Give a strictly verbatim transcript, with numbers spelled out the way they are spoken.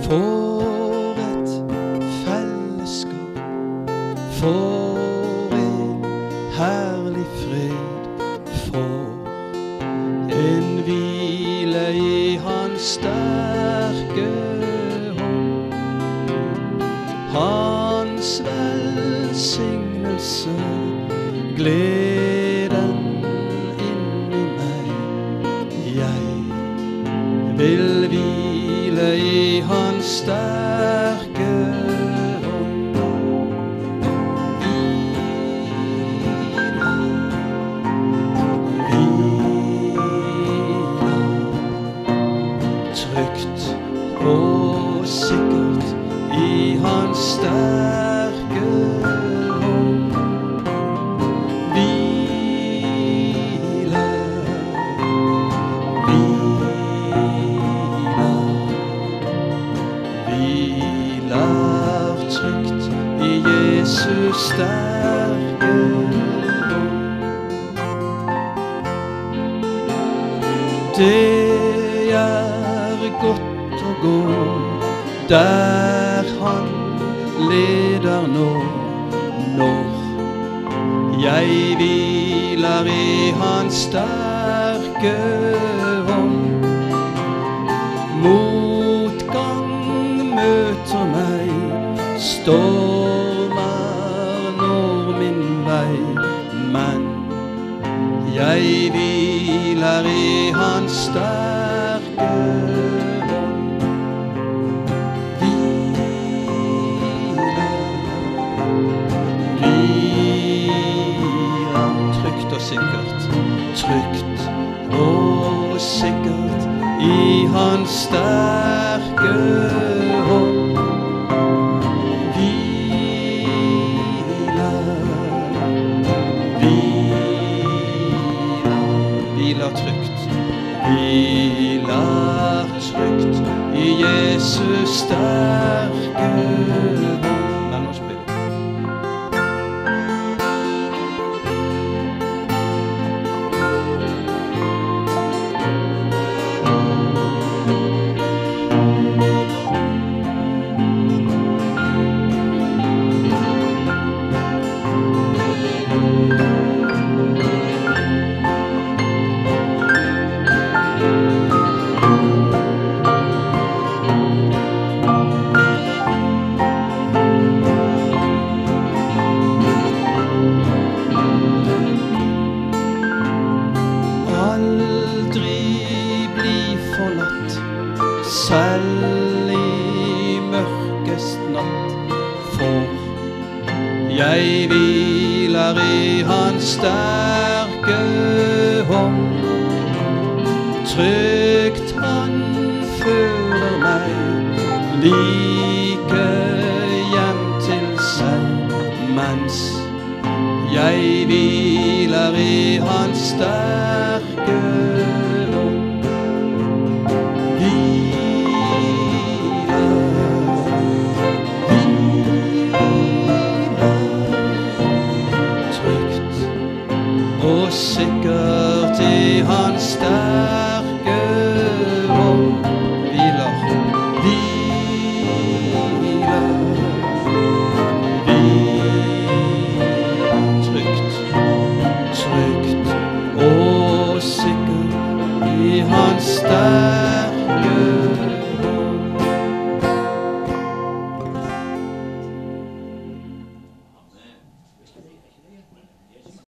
For et fellesskap, for en herlig fred, for en hvile i hans sterke hånd. Hans velsignelse, gleden inni meg. Jeg vil hvile i hans sterke hånd. Trygt og sikkert i hans sterke hånd. Hvile, hvile, hviler trygt i Jesus sterke hånd. Det er godt å gå der han leder nå, når jeg hviler i hans sterke hånd. Motgang møter meg, stormer når min vei, men jeg hviler i hans sterke hånd. Sikkert, trygt og sikkert i hans sterke hånd. Hviler, hviler, hviler trygt, hviler trygt i Jesus sterke hånd. Mellomspill. Selv i mørkest natt, for jeg hviler i hans sterke hånd. Trygt han fører meg like hjem til seg, mens jeg hviler i hans sterke hånd.